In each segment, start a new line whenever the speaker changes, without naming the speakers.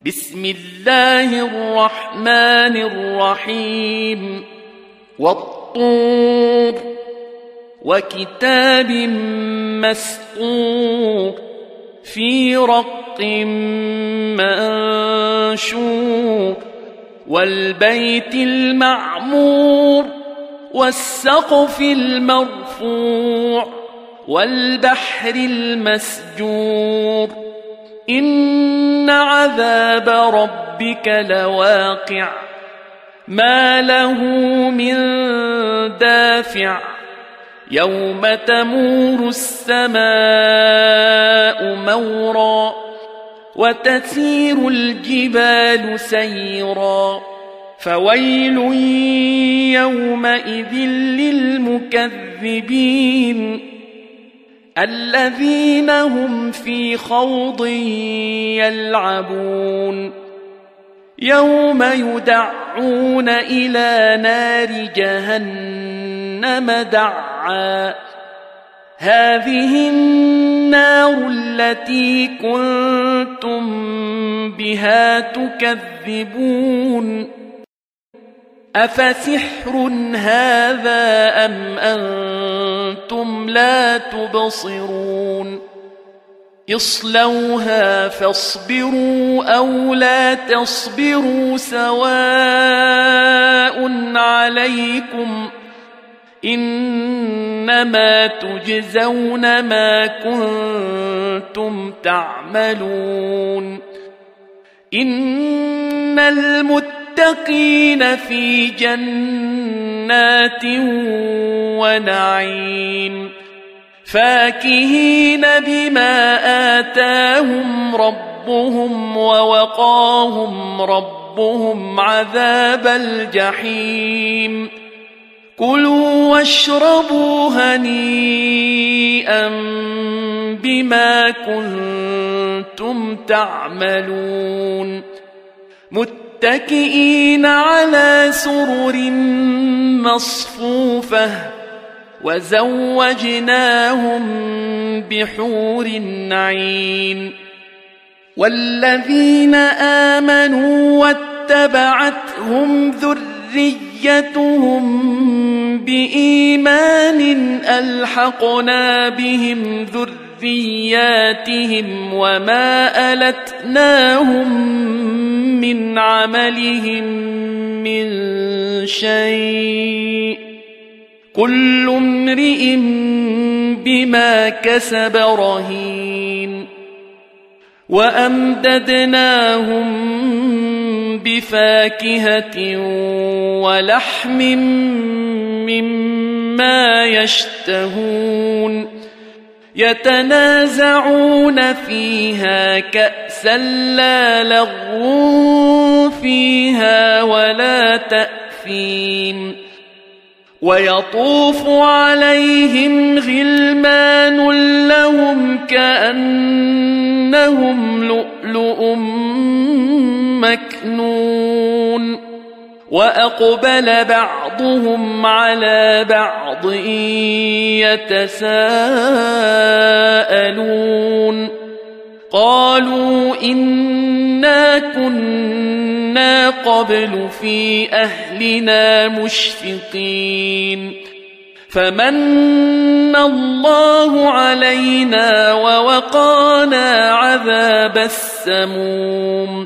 بسم الله الرحمن الرحيم والطور وكتاب مسطور في رق منشور والبيت المعمور والسقف المرفوع والبحر المسجور إن عذاب ربك لواقع ما له من دافع يوم تمور السماء مورا وتسير الجبال سيرا فويل يومئذ للمكذبين الذين هم في خوض يلعبون يوم يدعون إلى نار جهنم دعا هذه النار التي كنتم بها تكذبون أفسحر هذا أم أنتم لا تبصرون اصلوها فاصبروا أو لا تصبروا سواء عليكم إنما تجزون ما كنتم تعملون إن المتقين في جنات ونعيم فاكهين بما آتاهم ربهم ووقاهم ربهم عذاب الجحيم كلوا واشربوا هنيئا بما كنتم تعملون متكئين على سرر مصفوفة وزوجناهم بحور عين والذين آمنوا واتبعتهم ذريتهم بإيمان ألحقنا بهم ذرياتهم وما ألتناهم من عملهم من شيء كل امرئ بما كسب رهين وأمددناهم بفاكهة ولحم مما يشتهون يتنازعون فيها كأسا لا لغو فيها ولا تأثيم ويطوف عليهم غلمان لهم كأنهم لؤلؤ مكنون وأقبل بعضهم على بعض يتساءلون قالوا إنا كنا قبل في أهلنا مشفقين فمن الله علينا ووقانا عذاب السموم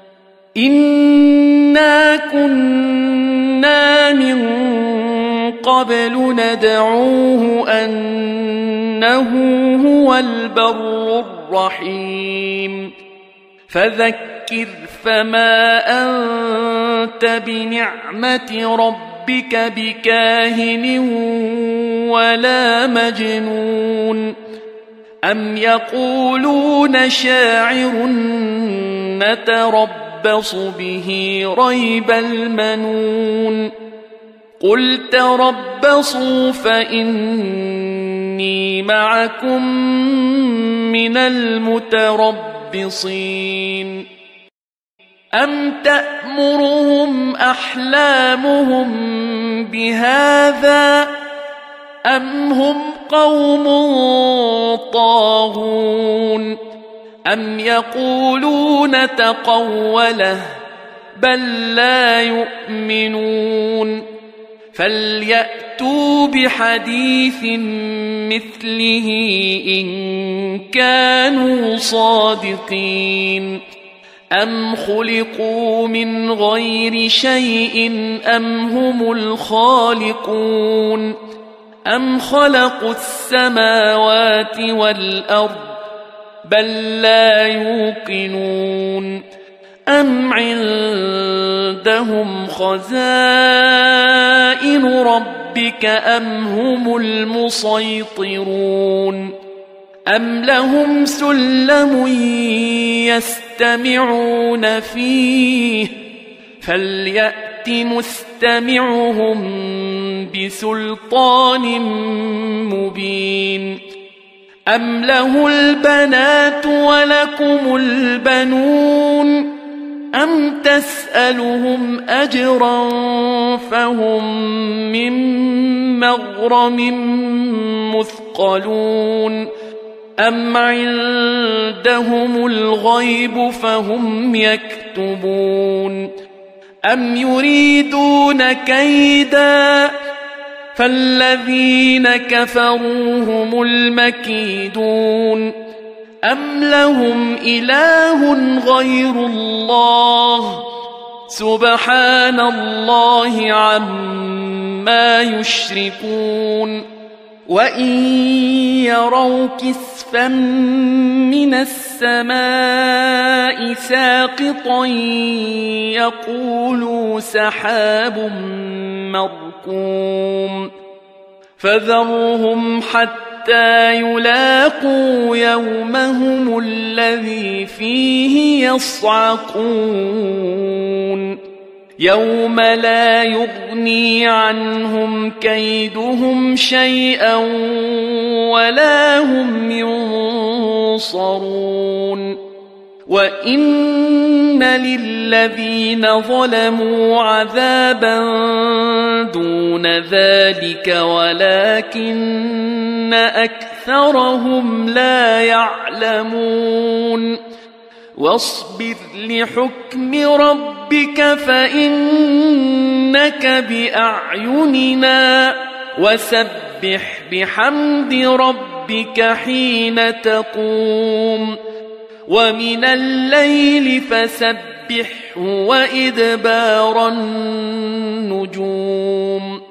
إنا كنا من قبل ندعوه أنه هو البر الرحيم فذكر فما أنت بنعمة ربك بكاهن ولا مجنون أم يقولون شاعر نتربص به ريب المنون قل تربصوا فإني معكم من المتربصين أم تأمرهم أحلامهم بهذا أم هم قوم طاغون أم يقولون تقوله بل لا يؤمنون فليأتوا بحديث مثله إن كانوا صادقين أم خلقوا من غير شيء أم هم الخالقون أم خلقوا السماوات والأرض بل لا يوقنون أم عندهم خزائن ربك أم هم المسيطرون أم لهم سلم يستمعون فيه فليأت مستمعهم بسلطان مبين أم له البنات ولكم البنون أم تسألهم أجرا فهم من مغرم مثقلون أم عندهم الغيب فهم يكتبون أم يريدون كيدا فالذين كفروا هم المكيدون أم لهم إله غير الله سبحان الله عما يشركون وإن يروا كسفا من السماء ساقطا يقولوا سحاب مركوم فذرهم حتى يلاقوا يومهم الذي فيه يصعقون يوم لا يغني عنهم كيدهم شيئا ولا هم ينصرون وإن للذين ظلموا عذابا دون ذلك ولكن أكثرهم لا يعلمون واصبر لحكم ربك فإنك بأعيننا وسبح بحمد ربك حين تقوم ومن الليل فسبحه وإدبار النجوم